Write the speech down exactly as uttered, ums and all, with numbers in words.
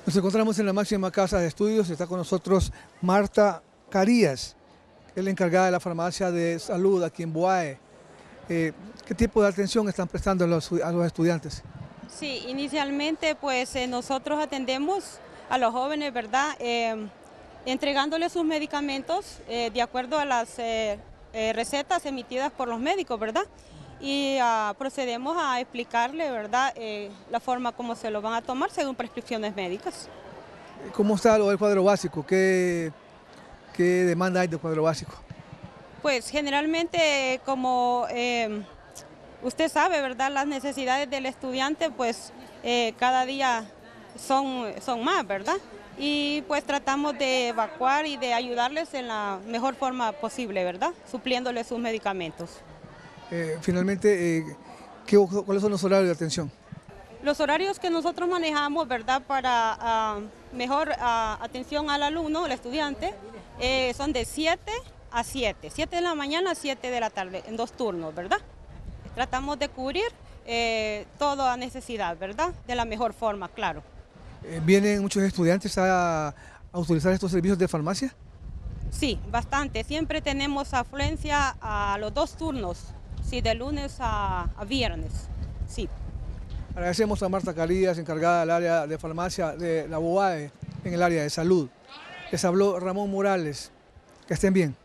Nos encontramos en la máxima casa de estudios, está con nosotros Marta Carías, que es la encargada de la farmacia de salud aquí en Boae. Eh, ¿Qué tipo de atención están prestando a los, a los estudiantes? Sí, inicialmente pues eh, nosotros atendemos a los jóvenes, ¿verdad? Eh, entregándoles sus medicamentos eh, de acuerdo a las eh, eh, recetas emitidas por los médicos, ¿verdad? Y uh, procedemos a explicarle, ¿verdad?, eh, la forma como se lo van a tomar según prescripciones médicas. ¿Cómo está lo del cuadro básico? ¿Qué, qué demanda hay del cuadro básico? Pues generalmente, como eh, usted sabe, ¿verdad?, las necesidades del estudiante, pues eh, cada día son, son más, ¿verdad? Y pues tratamos de evacuar y de ayudarles en la mejor forma posible, ¿verdad?, supliéndoles sus medicamentos. Eh, finalmente, eh, ¿qué, ¿cuáles son los horarios de atención? Los horarios que nosotros manejamos, ¿verdad?, para uh, mejor uh, atención al alumno, al estudiante, eh, son de siete a siete, siete de la mañana a siete de la tarde, en dos turnos, ¿verdad? Tratamos de cubrir eh, toda necesidad, ¿verdad?, de la mejor forma, claro. Eh, ¿Vienen muchos estudiantes a, a utilizar estos servicios de farmacia? Sí, bastante. Siempre tenemos afluencia a los dos turnos, sí, de lunes a, a viernes, sí. Agradecemos a Marta Carías, encargada del área de farmacia de la Boae en el área de salud. Les habló Ramón Morales. Que estén bien.